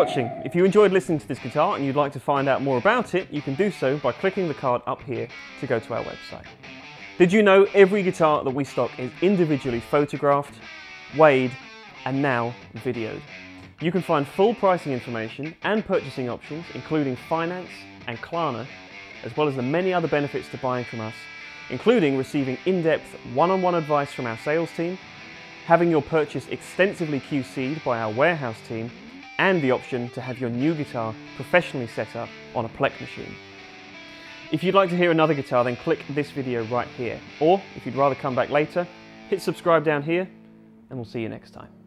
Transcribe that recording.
watching. If you enjoyed listening to this guitar and you'd like to find out more about it, you can do so by clicking the card up here to go to our website. Did you know every guitar that we stock is individually photographed, weighed, and now videoed? You can find full pricing information and purchasing options, including finance and Klarna, as well as the many other benefits to buying from us, including receiving in-depth one-on-one advice from our sales team, having your purchase extensively QC'd by our warehouse team, and the option to have your new guitar professionally set up on a Plek machine. If you'd like to hear another guitar, then click this video right here. Or, if you'd rather come back later, hit subscribe down here, and we'll see you next time.